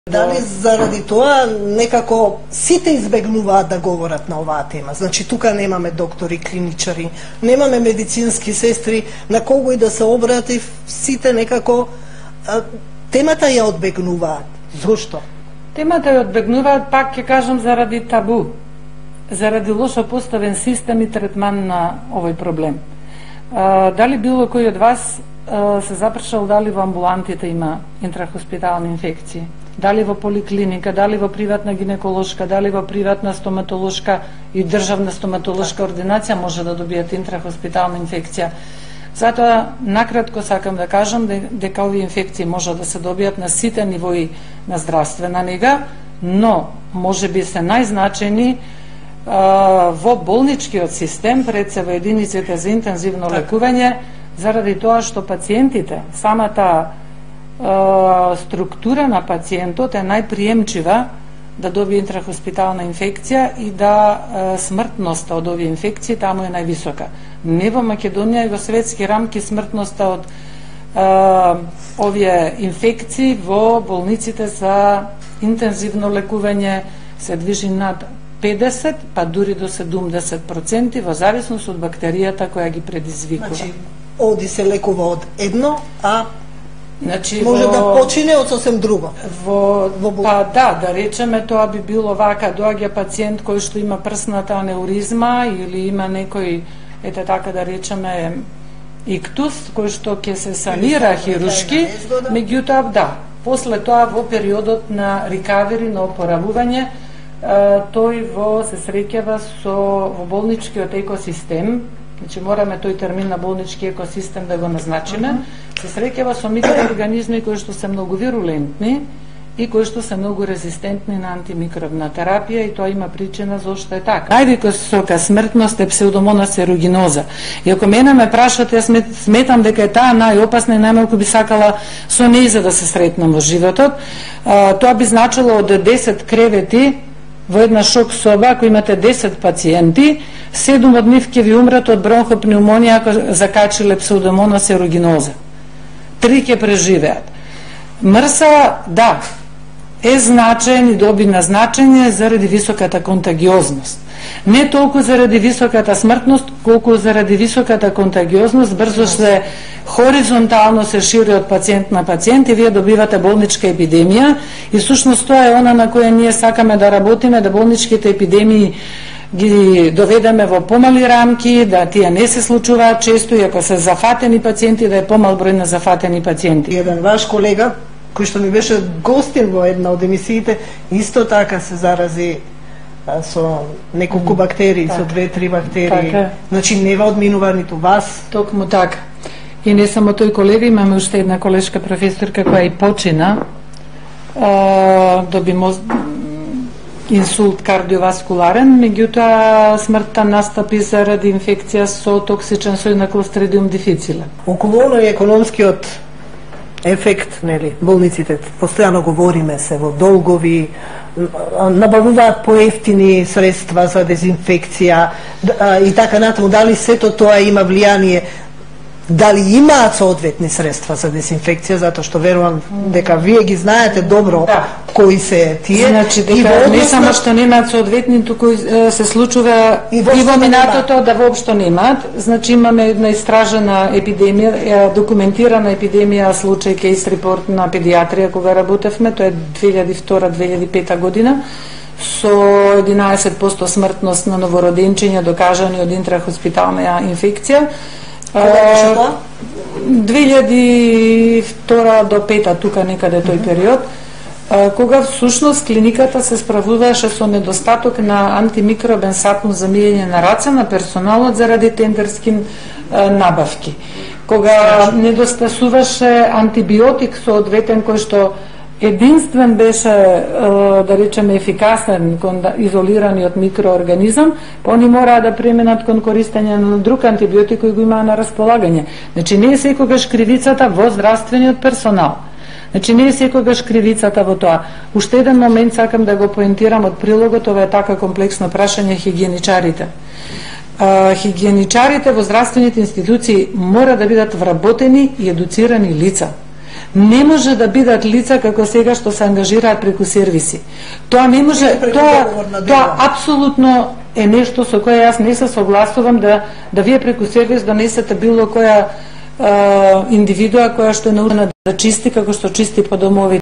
Дали заради тоа некако сите избегнуваат да говорат на оваа тема? Значи тука немаме доктори, клиничари, немаме медицински сестри, на кого и да се обрати, сите некако темата ја одбегнуваат. Зошто? Темата ја одбегнуваат, пак ќе кажам, заради табу, заради лошо поставен систем и третман на овој проблем. Дали било кој од вас се запрашал дали во амбулантите има интрахоспитални инфекции? Дали во поликлиника, дали во приватна гинеколошка, дали во приватна стоматолошка и државна стоматолошка ординација може да добијат интрахоспитална инфекција. Затоа, накратко сакам да кажам дека овие инфекции може да се добијат на сите нивои на здравствена нега, но може би се најзначени во болничкиот систем, пред се во единиците за интензивно лекување, заради тоа што пациентите, самата структура на пациентот е најприемчива да добие интрахоспитална инфекција и да смртноста од овие инфекции таму е највисока. Не во Македонија и во светски рамки смртноста од овие инфекции во болниците за интензивно лекување се движи над 50, па дури до 70% во зависност од бактеријата која ги предизвикува. Значи, оди се лекува од едно, а значи, може да почине од сосем друго. Па да речеме тоа би било вака, доаѓа пациент кој што има прсната анеуризма или има некој, ете така да речеме, иктус, кој што ќе се санира хирушки, меѓутоа да, после тоа во периодот на рикавери, на опоравување, тој се среќава во болничкиот екосистем. Значи мораме тој термин на болнички екосистем да го назначиме. Се среќава со микроорганизми кои што се многу вирулентни и кои што се многу резистентни на антимикробна терапија, и тоа има причина зошто е така. Највисока смртност е псевдомонас ерuginosa. И ако мене ме прашате, јас сметам дека е таа најопасна и најмалку би сакала со нејза да се сретнам во животот. Тоа би значило од 10 кревети во една шок соба, ако имате 10 пациенти, 7 од нив ќе ви умрат од бронхопнеумонија ако закачиле псевдомонас ерuginosa. 3 ќе преживеат. МРСА, да, е значаен и добина значење заради високата контагиозност. Не толку заради високата смртност, колку заради високата контагиозност, брзо се хоризонтално се шири од пациент на пациент и вие добивате болничка епидемија, и всушност тоа е она на која ние сакаме да работиме, да болничките епидемии ги доведеме во помали рамки, да тие не се случуваат често, и ако се зафатени пациенти, да е помал број на зафатени пациенти. Еден ваш колега, кој што ми беше гостин во една од емисиите, исто така се зарази со неколку бактерии, со 2-3 бактерии. Така. Значи не ва одминува ниту вас. Токму така. И не само тој колега, имаме уште една колешка професорка која и почина, доби инсулт кардиоваскуларен, меѓутоа смртта настапи заради инфекција со токсичен сој на Clostridium difficile. Околу оној економскиот ефект, нели, болниците, постојано говориме се во долгови, набавуваат поевтини средства за дезинфекција и така натаму. Дали сето тоа има влијание? Дали имаат соодветни средства за дезинфекција, затоа што верувам дека вие ги знаете добро кои се тие. Значи дека не само што немаат соодветни, туку се случува и во минатото да воопшто немаат. Значи имаме една истражена епидемија, документирана епидемија, случај кейс репорт на педиатрија кога работевме, тоа е 2002-2005 година, со 11% смртност на новороденчиња докажани од интрахоспитална инфекција. 2002 до 2005 тука некаде тој период, кога всушност клиниката се справуваше со недостаток на антимикробен сапун за миење на раце на персоналот заради тендерски набавки. Кога недостасуваше антибиотик соодветен кој што единствен беше, да речеме, ефикасен кон изолираниот микроорганизам, па они мораа да преминат кон користење на друг антибиотик кој го имаа на располагање. Значи не е секогаш кривицата во здравствениот персонал. Значи не е секогаш кривицата во тоа. Уште еден момент сакам да го поентирам од прилогот, ова е така комплексно прашање, хигиеничарите. Хигиеничарите во здравствените институции мора да бидат вработени и едуцирани лица. не може да бидат лица како сега што се ангажираат преку сервиси. Тоа не може, тоа апсолутно е нешто со кое јас не се согласувам да вие преку сервис донесете било која индивидуа која што е научена да чисти како што чисти по домови